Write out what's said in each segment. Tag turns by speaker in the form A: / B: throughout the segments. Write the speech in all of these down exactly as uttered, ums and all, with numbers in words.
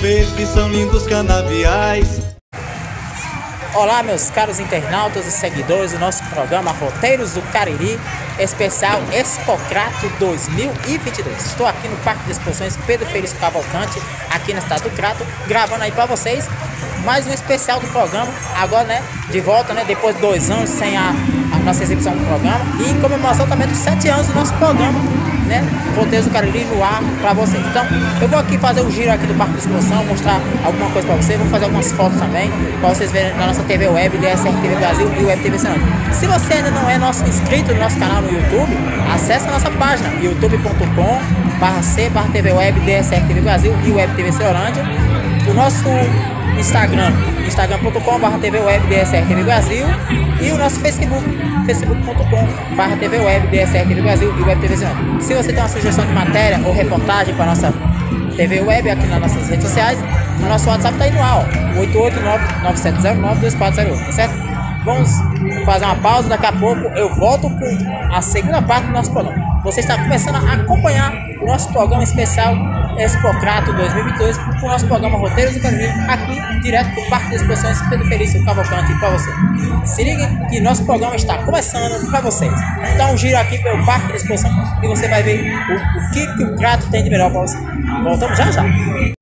A: esses são lindos canaviais.
B: Olá, meus caros internautas e seguidores do nosso programa Roteiros do Cariri, especial Expocrato dois mil e vinte e dois. Estou aqui no Parque de Exposições Pedro Felício Cavalcante, aqui na cidade do Crato, gravando aí para vocês mais um especial do programa. Agora, né, de volta, né, depois de dois anos sem a, a nossa exibição do programa, e em comemoração também dos sete anos do nosso programa, né, Roteiros do Cariri no ar para vocês. Então, eu vou aqui fazer um giro aqui do Parque de Exposição, mostrar alguma coisa para vocês, vou fazer algumas fotos também, para vocês verem na nossa T V Web, D S R T V Brasil e Web T V Ceilândia. Se você ainda não é nosso inscrito no nosso canal no YouTube, acesse a nossa página youtube ponto com barra c barra T V Web, D S R T V Brasil e Web T V Ceilândia. O nosso Instagram, instagram ponto com barra T V Web, D S R T V Brasil, e o nosso Facebook, facebook ponto com barra T V Web, D S R T V Brasil e Web T V Ceilândia. Se você tem uma sugestão de matéria ou reportagem para a nossa T V Web aqui nas nossas redes sociais, o nosso WhatsApp está aí no ar, oito oito nove, nove sete zero nove, dois quatro zero oito, tá certo? Vamos fazer uma pausa, daqui a pouco eu volto com a segunda parte do nosso programa. Você está começando a acompanhar o nosso programa especial Expocrato dois mil e vinte e dois, o nosso programa Roteiros do Cariri, aqui direto do Parque de Exposições Pedro Felício Cavalcante para você. Se liguem que nosso programa está começando para vocês. Então um giro aqui pelo Parque de Exposição e você vai ver o, o que, que o Crato tem de melhor para você. Voltamos já já.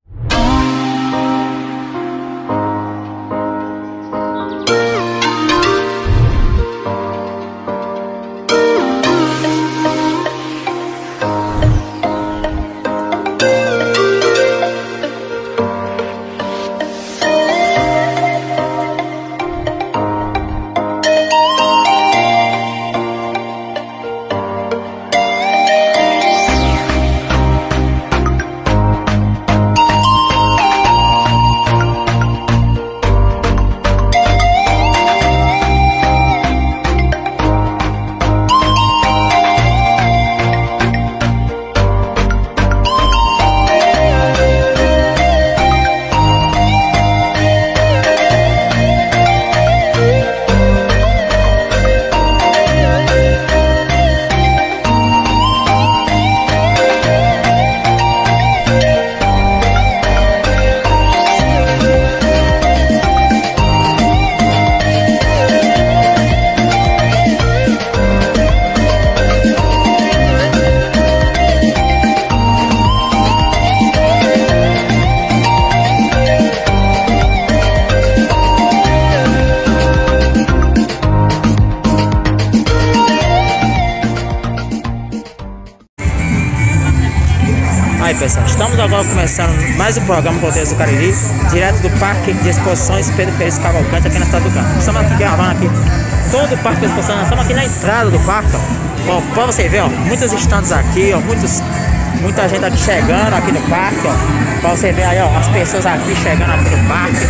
B: Aí pessoal, estamos agora começando mais um programa Roteiros do Cariri, direto do Parque de Exposições Pedro Felício Cavalcante, aqui na cidade do Crato. Estamos aqui gravando aqui todo o Parque de Exposições, estamos aqui na entrada do parque, ó. Ó, pra você ver, ó, muitos estandes aqui, ó, muitos, muita gente aqui chegando aqui no parque, ó. Pra você ver aí, ó, as pessoas aqui chegando aqui no parque.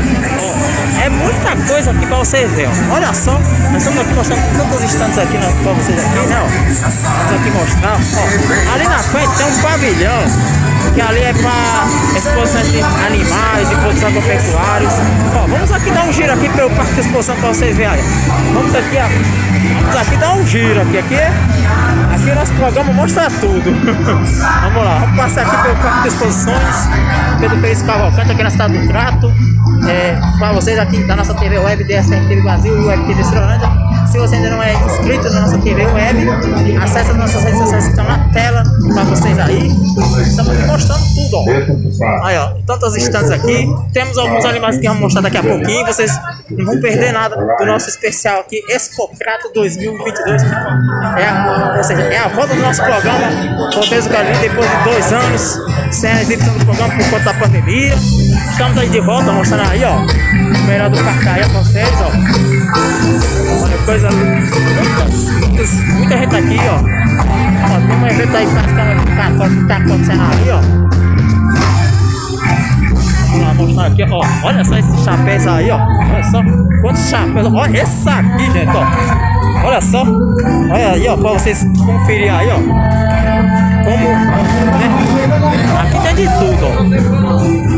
B: Ó, é muita coisa aqui pra você ver, ó. Olha só, nós estamos aqui mostrando tantos estandes aqui, né, pra vocês aqui, né, ó. Vamos aqui mostrar, ó. Ali na frente tem um pavilhão, que ali é para exposições de animais e produção agropecuários. Ó, vamos aqui dar um giro aqui pelo Parque de Exposição para vocês verem. Vamos aqui, ó. Vamos aqui dar um giro aqui. Aqui, aqui o nosso programa mostra tudo. Vamos lá, vamos passar aqui pelo Parque de Exposições Pedro Felício Cavalcante, aqui na cidade do Crato. É, para vocês aqui da nossa T V Web, D S R T V Brasil e Web T V Ceilândia. Se você ainda não é inscrito na nossa T V Web, acesse as nossas redes sociais que estão na tela para vocês aí. Estamos aqui mostrando tudo, ó. Aí, ó, tantos estantes aqui. Temos alguns animais que vamos mostrar daqui a pouquinho. Vocês não vão perder nada do nosso especial aqui, Expocrato dois mil e vinte e dois. É a, ou seja, é a volta do nosso programa Roteiros do Cariri, depois de dois anos sem a exibição do programa por conta da pandemia. Estamos aí de volta, mostrando aí, ó, o melhor do parque aí para vocês, ó. Olha, coisa muitas, muitas, muita gente aqui, ó. Ó, tem um evento aí que tá acontecendo ali, ó. Vamos lá mostrar aqui, ó. Olha só esses chapéus aí, ó. Olha só quantos chapéus. Olha esse aqui, gente, ó. Olha só. Olha aí, ó, pra vocês conferir aí, ó. Como, né? Aqui tem de tudo, ó.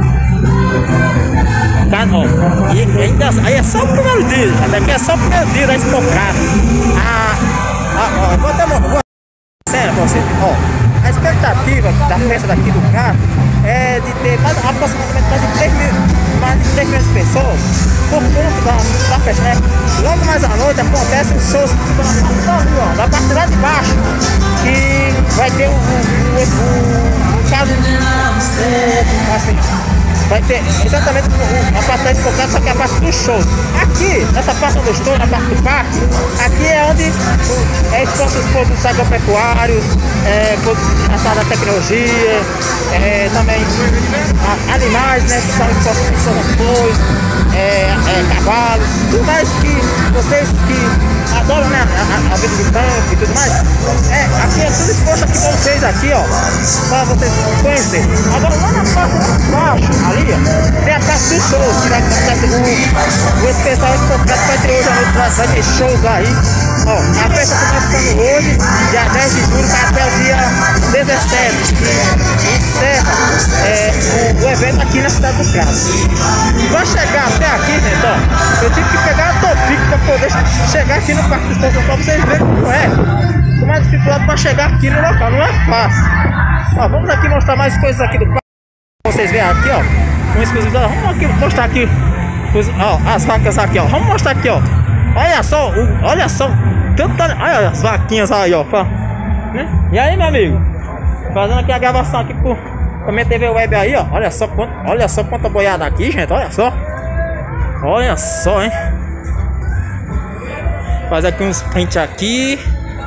B: Ó, e ainda, aí é só o primeiro dia, daqui é só o primeiro dia da Expocrato. Ah, ah, ó, vou até mostrar, sério pra você, ó, a expectativa da festa daqui do Crato é de ter mais, aproximadamente mais de três mil, mais de três mil pessoas por conta da, da festa, né? Logo mais à noite acontecem os shows da parte lá de baixo, que vai ter o, o, o, o, o caso, o, assim, vai ter exatamente a parte da Expocrata, só que é a parte dos shows. Aqui, nessa parte onde eu estou, na parte do parque, aqui é onde é exposto os produtos agropecuários, é, produtos relacionados à tecnologia, é, também a, animais, né, que são expostos com apoio, é, é, cavalos, tudo mais que vocês que adoram, né, a, a vida do campo e tudo mais. É, aqui é tudo exposto aqui pra vocês, aqui, ó, para vocês conhecerem. Agora lá na parte de baixo, ali, ó, tem a parte dos shows, que vai acontecer o, o especial Expocrata vai ter hoje à noite, vai, vai ter shows aí. Ó, a festa começando hoje, dia dez de julho, vai até o dia dezessete, que encerra é, o, o evento aqui na cidade do Crato. Para chegar até aqui, gente, ó, eu tive que pegar a topic para poder chegar aqui no Parque de Exposição, para vocês verem como é. Com mais dificuldade para chegar aqui no local, não é fácil. Ó, vamos aqui mostrar mais coisas aqui do parque, para vocês verem aqui, ó, com exclusividade. Vamos aqui mostrar aqui os, ó, as vacas aqui, ó. Vamos mostrar aqui, ó. Olha só, o, olha só, tanta, olha as vaquinhas aí, ó. Né? E aí, meu amigo, fazendo aqui a gravação aqui por, pra minha T V Web aí, ó. Olha só, quanto, olha só quanta boiada aqui, gente, olha só. Olha só, hein. Faz aqui uns print aqui.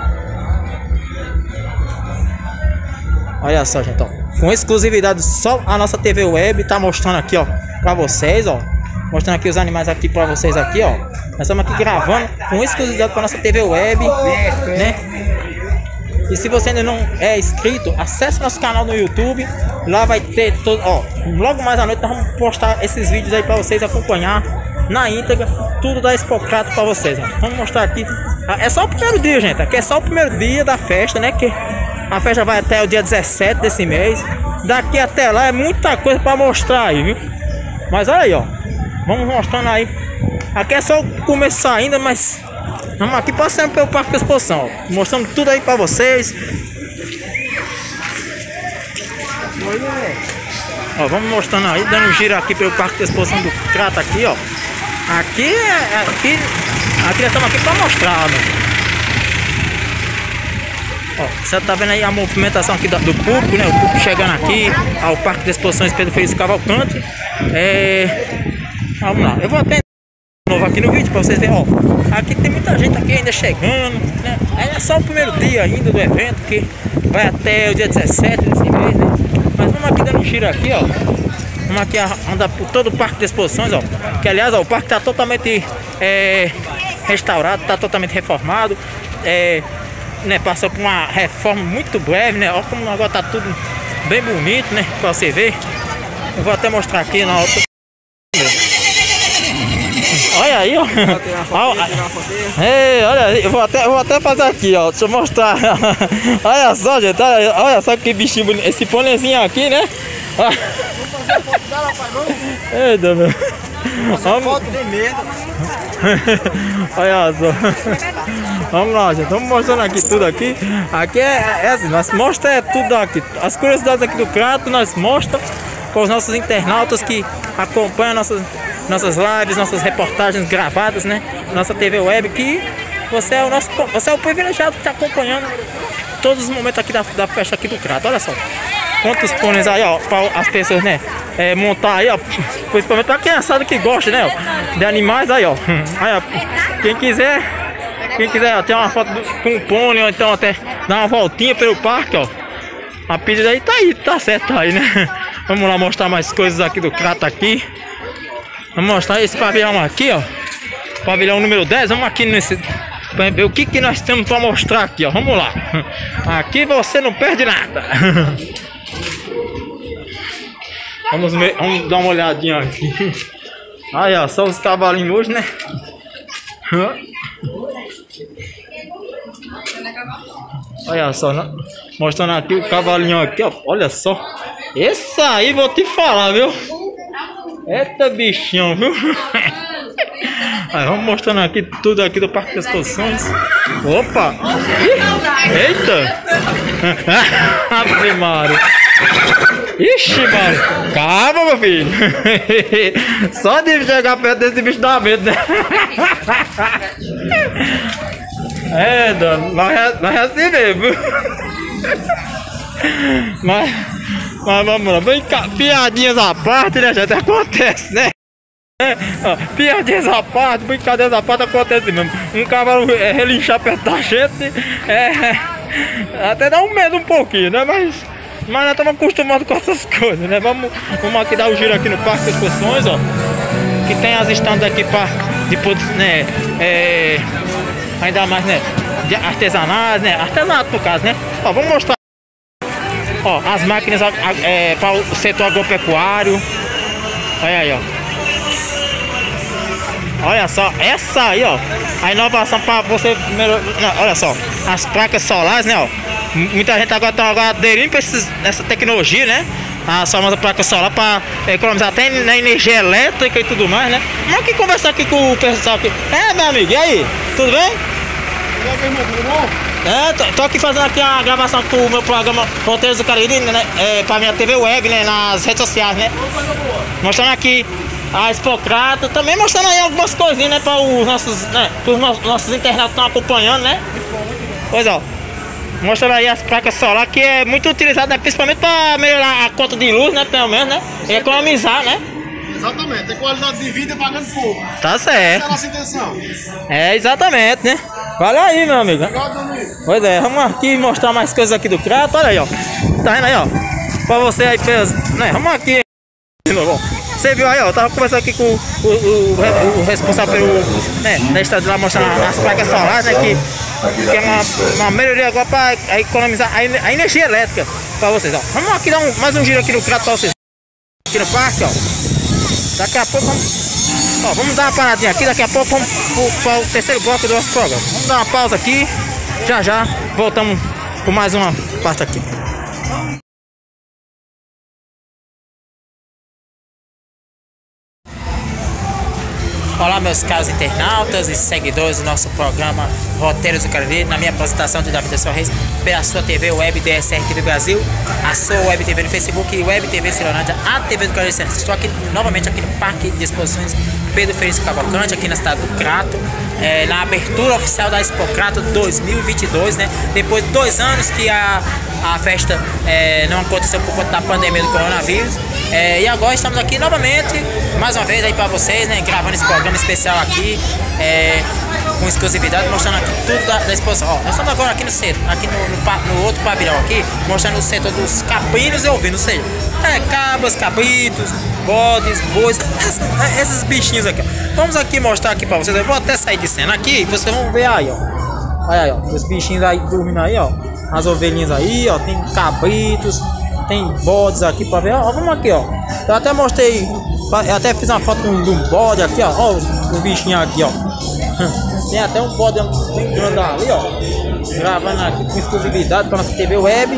B: Olha só, gente, ó. Com exclusividade, só a nossa T V Web tá mostrando aqui, ó, pra vocês, ó. Mostrando aqui os animais aqui pra vocês aqui, ó. Nós estamos aqui gravando com exclusividade pra nossa T V Web, né? E se você ainda não é inscrito, acesse nosso canal no YouTube. Lá vai ter todo, ó. Logo mais à noite nós vamos postar esses vídeos aí pra vocês acompanhar na íntegra, tudo da Expocrata pra vocês, ó. Vamos mostrar aqui. É só o primeiro dia, gente. Aqui é só o primeiro dia da festa, né? Que a festa vai até o dia dezessete desse mês. Daqui até lá é muita coisa pra mostrar aí, viu? Mas olha aí, ó. Vamos mostrando aí. Aqui é só o começo ainda, mas vamos aqui passando pelo Parque de Exposição, ó. Mostrando tudo aí pra vocês. Ó, vamos mostrando aí, dando um giro aqui pelo Parque de Exposição do Crato aqui, ó. Aqui é aqui, aqui nós estamos aqui para mostrar, né? Ó, você tá vendo aí a movimentação aqui do, do público, né? O público chegando aqui ao Parque de Exposições Pedro Feliz Cavalcante. É... Vamos lá, eu vou até de novo aqui no vídeo para vocês verem, ó. Aqui tem muita gente aqui ainda chegando, né? É só o primeiro dia ainda do evento, que vai até o dia dezessete desse mês, né? Mas vamos aqui dando um giro aqui, ó. Vamos aqui andar por todo o Parque de Exposições, ó. Que aliás, ó, o parque tá totalmente é, restaurado, tá totalmente reformado. É, né, passou por uma reforma muito breve, né? Olha como agora tá tudo bem bonito, né? Pra você ver. Eu vou até mostrar aqui na outra. Olha aí, ó. Ei, olha aí, eu vou até, eu vou até fazer aqui, ó. Deixa eu mostrar. Olha só, gente. Olha, olha só que bichinho bonito. Esse pôneizinho aqui, né? Vamos fazer a foto dela, pai, vamos? Eita, meu. Fazer foto de medo. Olha só. Vamos lá, gente. Vamos mostrando aqui tudo aqui. Aqui é, é assim, nós mostramos é tudo aqui. As curiosidades aqui do Crato, nós mostramos para os nossos internautas que acompanham nossas, nossas lives, nossas reportagens gravadas, né? Nossa T V Web, que você é o nosso, você é o privilegiado que está acompanhando todos os momentos aqui da, da festa aqui do Crato. Olha só. Quantos pôneis aí, ó, para as pessoas, né, é, montar aí, ó, principalmente para a criançada que gosta, né, ó, de animais aí, ó. Aí, ó, quem quiser, quem quiser, ó, ter uma foto do, com o pônei, ou então até dar uma voltinha pelo parque, ó. A pedida aí tá aí, tá certo aí, né. Vamos lá mostrar mais coisas aqui do Crato aqui. Vamos mostrar esse pavilhão aqui, ó. Pavilhão número dez, vamos aqui nesse... Pra ver o que que nós temos para mostrar aqui, ó. Vamos lá. Aqui você não perde nada. Vamos, ver, vamos dar uma olhadinha aqui. Aí, ó, só os cavalinhos hoje, né? Olha só, né? Mostrando aqui o cavalinho aqui, ó. Olha só. Esse aí vou te falar, viu? Eita bichinho, viu? Aí, vamos mostrando aqui tudo aqui do Parque das Exposições. Opa! Eita! Ave Maria! Ixi, mano! Calma, meu filho! Só de chegar perto desse bicho dá medo, né? É, Dona, mas, mas é assim mesmo. Mas, mas vamos lá, vem cá, piadinhas à parte, né, gente? Acontece, né? É, ó, piadinhas à parte, brincadeiras à parte, acontece mesmo. Um cavalo é, relinchar perto da gente, é, até dá um medo um pouquinho, né? Mas, mas nós estamos acostumados com essas coisas, né? Vamos, vamos aqui dar o um giro aqui no Parque das Exposições, ó. Que tem as estantes aqui para depois, né? É, ainda mais, né? De artesanais, né? Artesanato no caso, né? Ó, vamos mostrar. Ó, as máquinas é, para o setor agropecuário. Olha aí, ó. Olha só, essa aí, ó. A inovação para você. Não, olha só, as placas solares, né, ó. Muita gente agora está aderindo para essa tecnologia, né? A famosa placa solar para economizar até na energia elétrica e tudo mais, né? Vamos aqui conversar aqui com o pessoal aqui. É, meu amigo, e aí? Tudo bem? É, tô, tô aqui fazendo aqui a gravação com o meu programa Roteiros do Cariri, né? É, pra minha T V web, né? Nas redes sociais, né? Mostrando aqui a Expocrato, também mostrando aí algumas coisinhas, né? Para os nossos, né? Para os nossos, nossos internautas que estão acompanhando, né? Pois ó, mostrando aí as placas solar que é muito utilizada, né? Principalmente para melhorar a conta de luz, né? Pelo menos, né? E economizar, né?
C: Exatamente, tem qualidade de vida pagando pouco.
B: Tá certo.
C: Essa é a nossa intenção.
B: É, exatamente, né? Olha aí, meu amigo.
C: Obrigado, amigo.
B: Pois é, vamos aqui mostrar mais coisas aqui do Crato. Olha aí, ó. Tá vendo aí, ó? Pra você aí, né? Vamos aqui. Você viu aí, ó? Eu tava conversando aqui com o, o, o, o responsável pelo, né, da estrada lá, mostrando as placas solares, né? Que, que é uma, uma melhoria agora para economizar a, a energia elétrica pra vocês, ó. Vamos aqui dar um, mais um giro aqui no Crato pra vocês. Aqui no parque, ó. Daqui a pouco vamos, ó, vamos dar uma paradinha aqui, daqui a pouco vamos para o terceiro bloco do nosso programa. Vamos dar uma pausa aqui, já já voltamos com mais uma parte aqui. Olá, meus caros internautas e seguidores do nosso programa Roteiros do Cariri, na minha apresentação de David Reis, pela sua T V Web D S R T V Brasil, a sua Web T V no Facebook e Web T V Cirolândia, a T V do Cariri. Estou aqui novamente aqui no Parque de Exposições Pedro Ferreira Cavalcante, aqui na cidade do Crato, é, na abertura oficial da Expocrato dois mil e vinte e dois, né? Depois de dois anos que a, a festa é, não aconteceu por conta da pandemia do coronavírus. É, e agora estamos aqui novamente, mais uma vez aí para vocês, né, gravando esse programa especial aqui, é, com exclusividade, mostrando aqui tudo da, da exposição. Ó, nós estamos agora aqui no centro, aqui no, no, no outro pavilhão aqui, mostrando o setor dos caprinos e ovinos, ou seja, é, cabras, cabritos, bodes, bois, esses, esses bichinhos aqui, ó. Vamos aqui mostrar aqui para vocês, eu vou até sair de cena aqui, vocês vão ver aí, ó. Olha aí, ó, os bichinhos aí dormindo aí, ó, as ovelhinhas aí, ó, tem cabritos, tem bodes aqui pra ver, ó, vamos aqui, ó. Eu até mostrei, eu até fiz uma foto de um bode aqui, ó, ó, o bichinho aqui, ó. Tem até um bode bem grande ali, ó, gravando aqui com exclusividade para nossa T V web.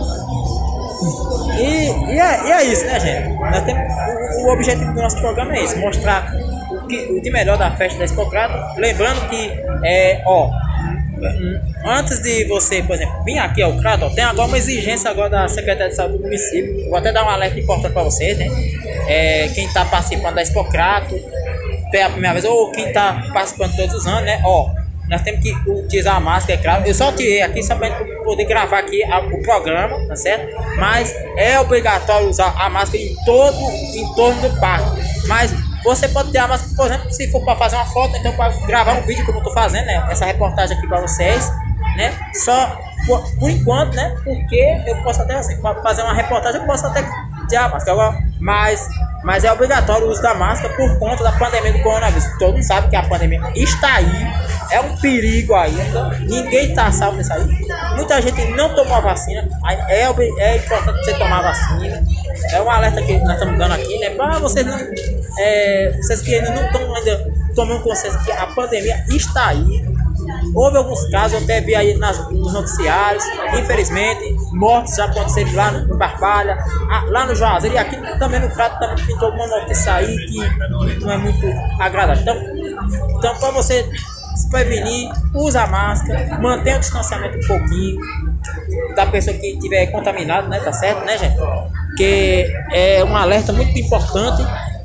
B: E, e, é, e é isso, né, gente? Nós temos, o, o objetivo do nosso programa é esse, mostrar o, que, o de melhor da festa da Expocrato. Lembrando que, é, ó, antes de você, por exemplo, vir aqui ao Crato, ó, tem agora uma exigência agora da Secretaria de Saúde do município. Vou até dar um alerta importante para vocês, né? É, quem está participando da Expocrato pela primeira vez, ou quem está participando todos os anos, né? Ó, nós temos que utilizar a máscara, é claro. Eu só tirei aqui somente para poder gravar aqui a, o programa, tá certo? Mas é obrigatório usar a máscara em todo em torno do parque. Mas você pode ter a máscara, por exemplo, se for para fazer uma foto, então para gravar um vídeo como eu tô fazendo, né? Essa reportagem aqui para vocês, né? Só por, por enquanto, né? Porque eu posso até assim, para fazer uma reportagem, eu posso até tirar a máscara agora, mas Mas é obrigatório o uso da máscara por conta da pandemia do coronavírus. Todo mundo sabe que a pandemia está aí, é um perigo ainda, ninguém está salvo disso aí. Muita gente não tomou a vacina, é, é importante você tomar a vacina. É um alerta que nós estamos dando aqui, né? Para vocês não, é, vocês que ainda não estão ainda tomando consciência que a pandemia está aí. Houve alguns casos, eu até vi aí nas, nos noticiários, infelizmente, mortes já aconteceram lá no Barbalha, lá no Juazeiro, e aqui também no Crato também pintou alguma notícia aí que não é muito agradável. Então, Então, para você se prevenir, usa a máscara, mantenha o distanciamento um pouquinho da pessoa que estiver contaminada, né? Tá certo, né, gente? Porque é um alerta muito importante.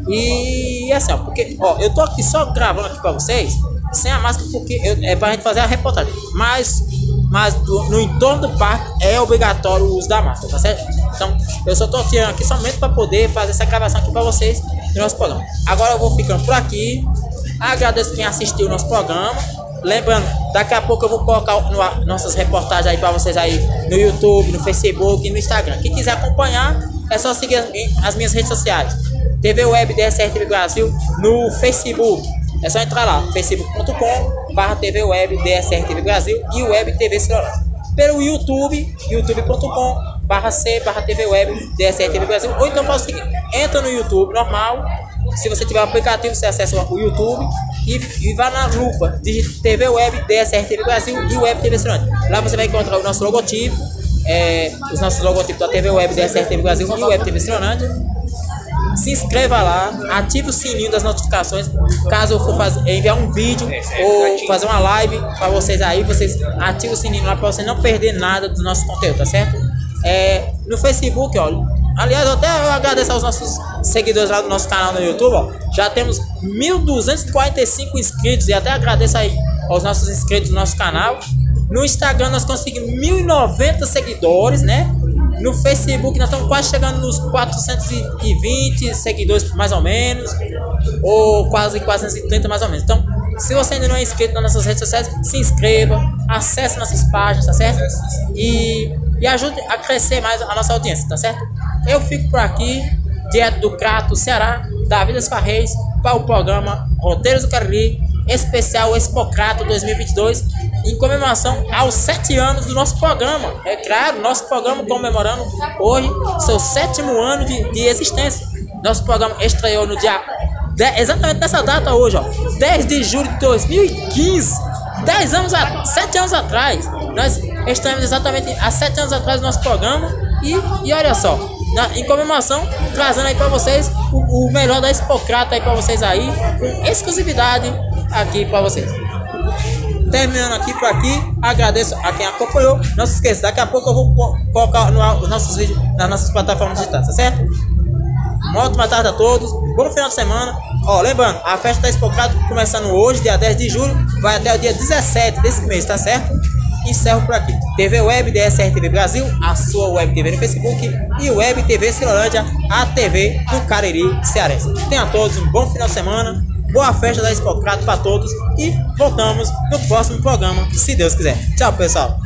B: E assim, ó, porque ó, eu tô aqui só gravando aqui para vocês sem a máscara, porque eu, é pra gente fazer a reportagem. Mas, mas do, no entorno do parque é obrigatório o uso da máscara, tá certo? Então, eu só tô tirando aqui somente para poder fazer essa gravação aqui para vocês do nosso programa. Agora eu vou ficando por aqui. Agradeço quem assistiu o nosso programa. Lembrando, daqui a pouco eu vou colocar no, nossas reportagens aí para vocês aí no YouTube, no Facebook e no Instagram. Quem quiser acompanhar, é só seguir as, as minhas redes sociais. T V Web D S R T V Brasil no Facebook. É só entrar lá, facebook ponto com barra T V Web D S R T V Brasil e Web T V Celular. Pelo YouTube, youtube ponto com barra C barra T V Web D S R T V Brasil. Ou então faz o seguinte, entra no YouTube normal. Se você tiver o aplicativo, você acessa o YouTube e, e vai na lupa de T V Web D S R T V Brasil e Web T V Celular. Lá você vai encontrar o nosso logotipo, é, os nossos logotipos da T V Web D S R T V Brasil e Web T V Celular. Se inscreva lá, ative o sininho das notificações. Caso eu for fazer, enviar um vídeo ou fazer uma live para vocês aí, vocês ativem o sininho lá para você não perder nada do nosso conteúdo, tá certo? É, no Facebook, ó. Aliás, eu até agradeço aos nossos seguidores lá do nosso canal no YouTube, ó. Já temos mil duzentos e quarenta e cinco inscritos e até agradeço aí aos nossos inscritos do nosso canal. No Instagram nós conseguimos mil e noventa seguidores, né? No Facebook nós estamos quase chegando nos quatrocentos e vinte seguidores mais ou menos, ou quase quatrocentos e trinta mais ou menos. Então, se você ainda não é inscrito nas nossas redes sociais, se inscreva, acesse nossas páginas, tá certo? E, e ajude a crescer mais a nossa audiência, tá certo? Eu fico por aqui, direto do Crato, Ceará, Davi das Farreis, para o programa Roteiros do Cariri, especial Expocrato dois mil e vinte e dois, em comemoração aos sete anos do nosso programa. É claro, nosso programa comemorando hoje seu sétimo ano de, de existência. Nosso programa estreou no dia dez, exatamente nessa data hoje, ó, dez de julho de dois mil e quinze. dez anos, a, sete anos atrás. Nós estamos exatamente há sete anos atrás do nosso programa. E, e olha só, na, em comemoração, trazendo aí para vocês o, o melhor da Expocrato aí para vocês aí, com exclusividade aqui para vocês. Terminando aqui por aqui, agradeço a quem acompanhou. Não se esqueça, daqui a pouco eu vou colocar no, os nossos vídeos nas nossas plataformas digitais, tá certo? Uma ótima tarde a todos, bom final de semana. Ó, lembrando, a festa da Expocrato começando hoje, dia dez de julho, vai até o dia dezessete desse mês, tá certo? Encerro por aqui. T V Web D S R T V Brasil, a sua Web T V no Facebook, e Web T V Ceilândia, a T V do Cariri Cearense. Tenham todos um bom final de semana. Boa festa da Expocrato para todos e voltamos no próximo programa, se Deus quiser. Tchau, pessoal.